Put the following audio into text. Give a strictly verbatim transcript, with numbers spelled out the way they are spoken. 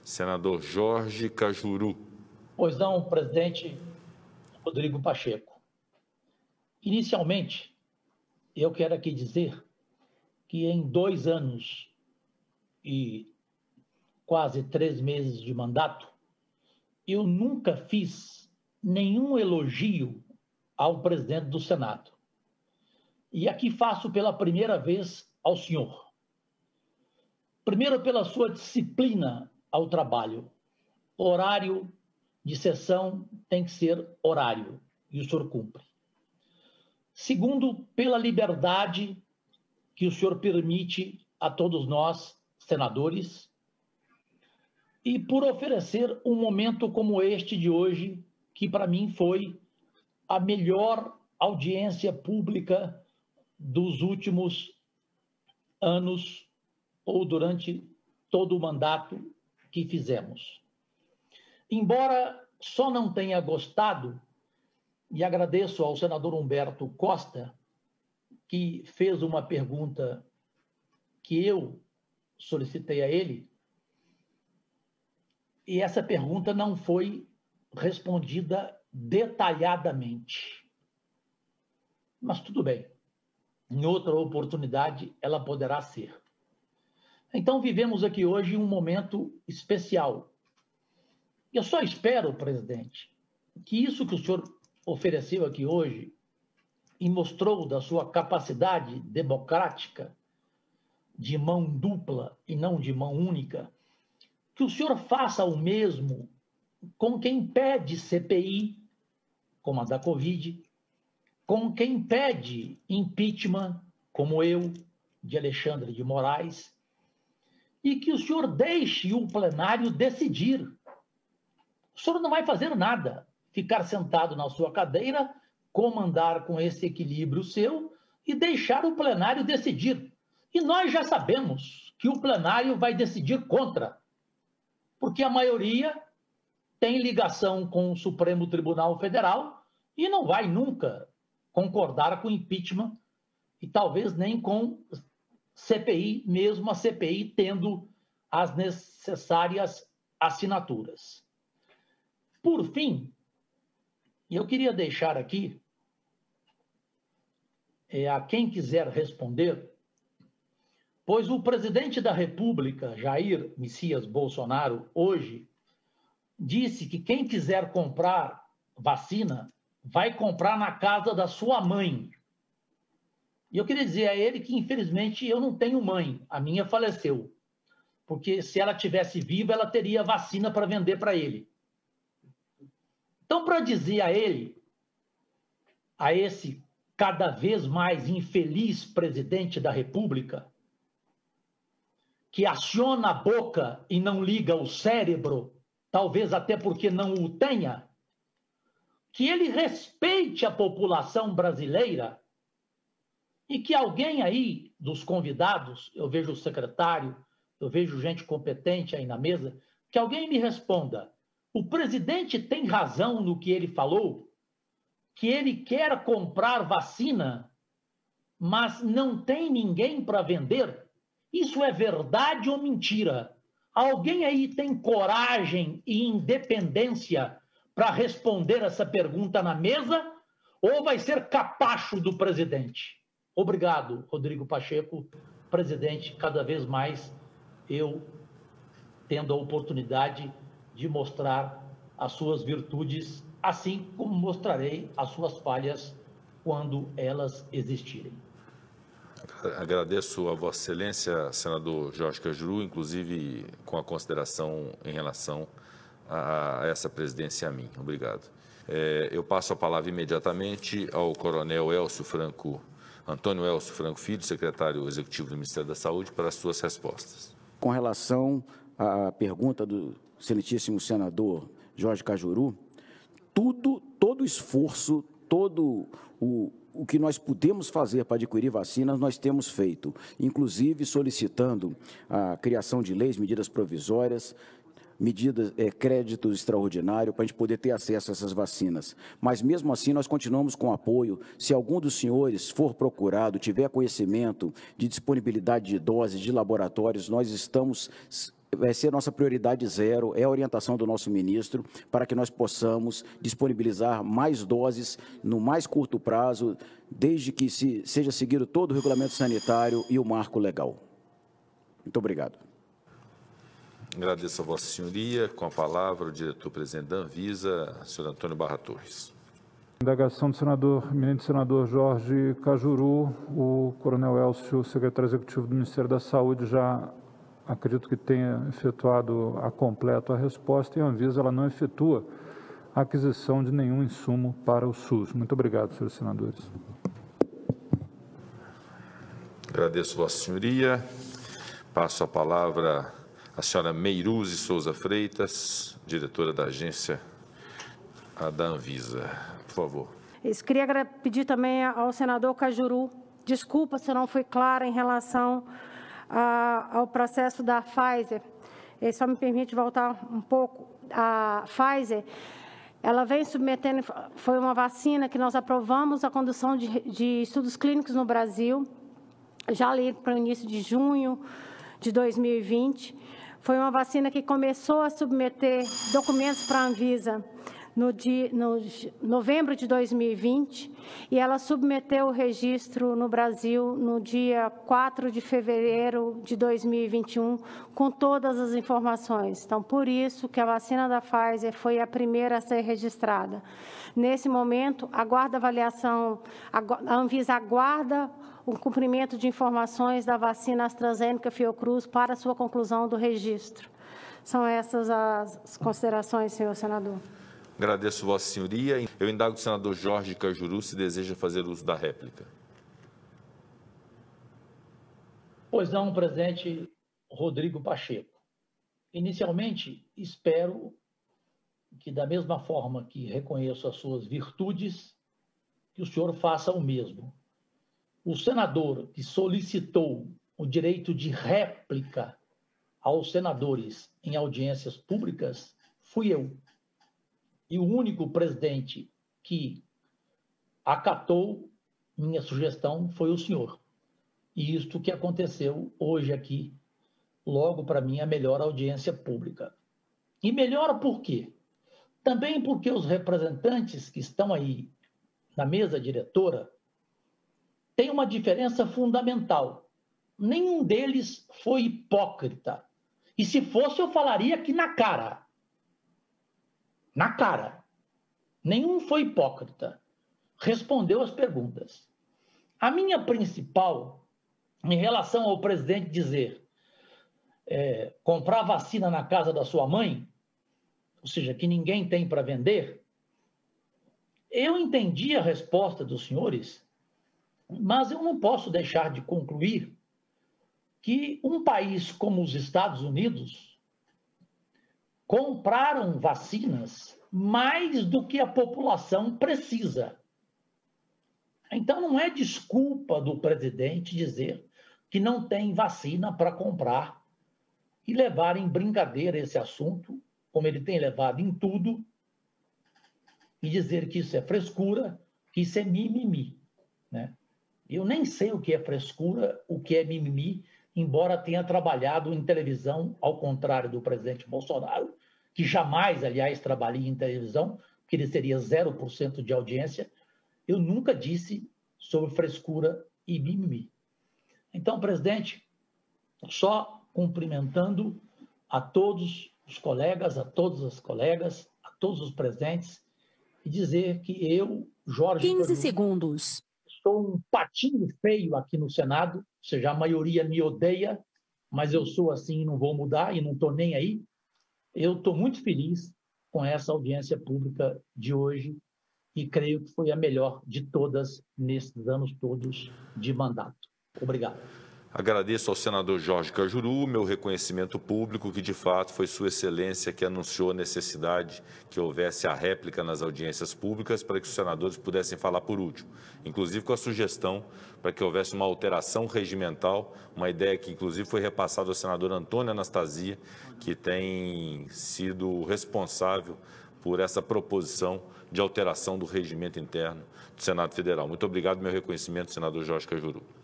Senador Jorge Cajuru. Pois não, presidente Rodrigo Pacheco. Inicialmente, eu quero aqui dizer que em dois anos e quase três meses de mandato, eu nunca fiz nenhum elogio ao presidente do Senado. E aqui faço pela primeira vez ao senhor. Primeiro, pela sua disciplina ao trabalho. Horário de sessão tem que ser horário, e o senhor cumpre. Segundo, pela liberdade que o senhor permite a todos nós, senadores, e por oferecer um momento como este de hoje, que para mim foi a melhor audiência pública dos últimos anos ou durante todo o mandato que fizemos. Embora só não tenha gostado, e agradeço ao senador Humberto Costa, que fez uma pergunta que eu solicitei a ele, e essa pergunta não foi respondida detalhadamente. Mas tudo bem, em outra oportunidade ela poderá ser. Então vivemos aqui hoje um momento especial. Eu só espero, presidente, que isso que o senhor ofereceu aqui hoje e mostrou da sua capacidade democrática de mão dupla e não de mão única, que o senhor faça o mesmo com quem pede C P I, como a da Covid, com quem pede impeachment, como eu, de Alexandre de Moraes, e que o senhor deixe o plenário decidir. O senhor não vai fazer nada, ficar sentado na sua cadeira, comandar com esse equilíbrio seu e deixar o plenário decidir. E nós já sabemos que o plenário vai decidir contra, porque a maioria tem ligação com o Supremo Tribunal Federal e não vai nunca concordar com impeachment e talvez nem com C P I, mesmo a C P I tendo as necessárias assinaturas. Por fim, eu queria deixar aqui, é, a quem quiser responder, pois o presidente da República, Jair Messias Bolsonaro, hoje, disse que quem quiser comprar vacina vai comprar na casa da sua mãe. E eu queria dizer a ele que, infelizmente, eu não tenho mãe. A minha faleceu. Porque se ela tivesse viva, ela teria vacina para vender para ele. Então, para dizer a ele, a esse cada vez mais infeliz presidente da República, que aciona a boca e não liga o cérebro, talvez até porque não o tenha, que ele respeite a população brasileira e que alguém aí dos convidados, eu vejo o secretário, eu vejo gente competente aí na mesa, que alguém me responda, o presidente tem razão no que ele falou, que ele quer comprar vacina, mas não tem ninguém para vender? Isso é verdade ou mentira? Alguém aí tem coragem e independência para responder essa pergunta na mesa? Ou vai ser capacho do presidente? Obrigado, Rodrigo Pacheco, presidente, cada vez mais eu tendo a oportunidade de mostrar as suas virtudes, assim como mostrarei as suas falhas quando elas existirem. Agradeço a Vossa Excelência, senador Jorge Cajuru, inclusive com a consideração em relação a essa presidência a mim. Obrigado. É, eu passo a palavra imediatamente ao coronel Elcio Franco, Antônio Elcio Franco Filho, secretário executivo do Ministério da Saúde, para as suas respostas. Com relação à pergunta do excelentíssimo senador Jorge Cajuru, tudo, todo esforço, todo o O que nós podemos fazer para adquirir vacinas, nós temos feito, inclusive solicitando a criação de leis, medidas provisórias, medidas, é, créditos extraordinários para a gente poder ter acesso a essas vacinas. Mas, mesmo assim, nós continuamos com apoio. Se algum dos senhores for procurado, tiver conhecimento de disponibilidade de doses, de laboratórios, nós estamos vai ser nossa prioridade zero, é a orientação do nosso ministro, para que nós possamos disponibilizar mais doses no mais curto prazo, desde que se, seja seguido todo o regulamento sanitário e o marco legal. Muito obrigado. Agradeço a Vossa Senhoria. Com a palavra, o diretor-presidente da Anvisa, senhor Antônio Barra Torres. Indagação do senador, eminente senador Jorge Cajuru, o coronel Elcio, secretário executivo do Ministério da Saúde, já acredito que tenha efetuado a completo a resposta, e a Anvisa ela não efetua a aquisição de nenhum insumo para o SUS. Muito obrigado, senhores senadores. Agradeço, Vossa Senhoria. Passo a palavra à senhora Meiruze Souza Freitas, diretora da agência da Anvisa. Por favor. Eu queria pedir também ao senador Cajuru, desculpa se eu não fui clara em relação a, ao processo da Pfizer. Ele só me permite voltar um pouco. A Pfizer, ela vem submetendo, foi uma vacina que nós aprovamos a condução de, de estudos clínicos no Brasil, já ali para o início de junho de dois mil e vinte. Foi uma vacina que começou a submeter documentos para a Anvisa no, dia, no novembro de dois mil e vinte, e ela submeteu o registro no Brasil no dia quatro de fevereiro de dois mil e vinte e um, com todas as informações. Então, por isso que a vacina da Pfizer foi a primeira a ser registrada. Nesse momento, aguarda avaliação, a Anvisa aguarda o cumprimento de informações da vacina AstraZeneca Fiocruz para sua conclusão do registro. São essas as considerações, senhor senador. Agradeço, Vossa Senhoria. Eu indago o senador Jorge Cajuru se deseja fazer uso da réplica. Pois não, presidente Rodrigo Pacheco. Inicialmente, espero que, da mesma forma que reconheço as suas virtudes, que o senhor faça o mesmo. O senador que solicitou o direito de réplica aos senadores em audiências públicas fui eu. E o único presidente que acatou minha sugestão foi o senhor. E isto que aconteceu hoje aqui, logo para mim, a melhor audiência pública. E melhor por quê? Também porque os representantes que estão aí na mesa diretora têm uma diferença fundamental. Nenhum deles foi hipócrita. E se fosse, eu falaria aqui na cara. Na cara. Nenhum foi hipócrita. Respondeu as perguntas. A minha principal, em relação ao presidente dizer é, comprar vacina na casa da sua mãe, ou seja, que ninguém tem para vender, eu entendi a resposta dos senhores, mas eu não posso deixar de concluir que um país como os Estados Unidos compraram vacinas mais do que a população precisa. Então, não é desculpa do presidente dizer que não tem vacina para comprar e levar em brincadeira esse assunto, como ele tem levado em tudo, e dizer que isso é frescura, que isso é mimimi, né? Eu nem sei o que é frescura, o que é mimimi, embora tenha trabalhado em televisão, ao contrário do presidente Bolsonaro, que jamais, aliás, trabalhei em televisão, porque ele teria zero por cento de audiência. Eu nunca disse sobre frescura e mimimi. Então, presidente, só cumprimentando a todos os colegas, a todas as colegas, a todos os presentes, e dizer que eu, Jorge... quinze segundos. Sou um patinho feio aqui no Senado, ou seja, a maioria me odeia, mas eu sou assim e não vou mudar, e não estou nem aí. Eu estou muito feliz com essa audiência pública de hoje e creio que foi a melhor de todas nesses anos todos de mandato. Obrigado. Agradeço ao senador Jorge Cajuru meu reconhecimento público, que de fato foi Sua Excelência que anunciou a necessidade que houvesse a réplica nas audiências públicas para que os senadores pudessem falar por último, inclusive com a sugestão para que houvesse uma alteração regimental, uma ideia que inclusive foi repassada ao senador Antônio Anastasia, que tem sido responsável por essa proposição de alteração do regimento interno do Senado Federal. Muito obrigado, meu reconhecimento, senador Jorge Cajuru.